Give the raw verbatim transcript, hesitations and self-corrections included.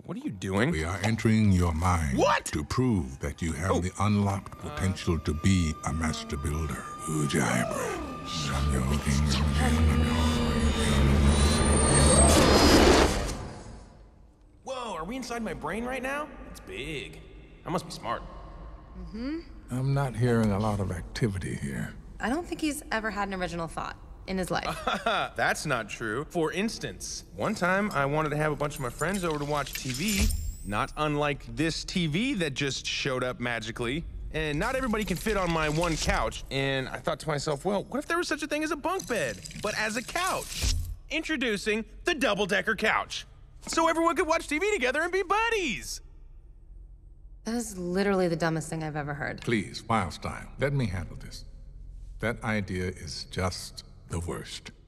What are you doing? We are entering your mind. What? To prove that you have oh. the unlocked potential to be a master builder. Whoa, are we inside my brain right now? It's big. I must be smart. Mm-hmm. I'm not hearing a lot of activity here. I don't think he's ever had an original thought in his life. That's not true. For instance, one time I wanted to have a bunch of my friends over to watch T V, not unlike this T V that just showed up magically. And not everybody can fit on my one couch. And I thought to myself, well, what if there was such a thing as a bunk bed, but as a couch? Introducing the double-decker couch. So everyone could watch T V together and be buddies. That is literally the dumbest thing I've ever heard. Please, Wildstyle, let me handle this. That idea is just the worst.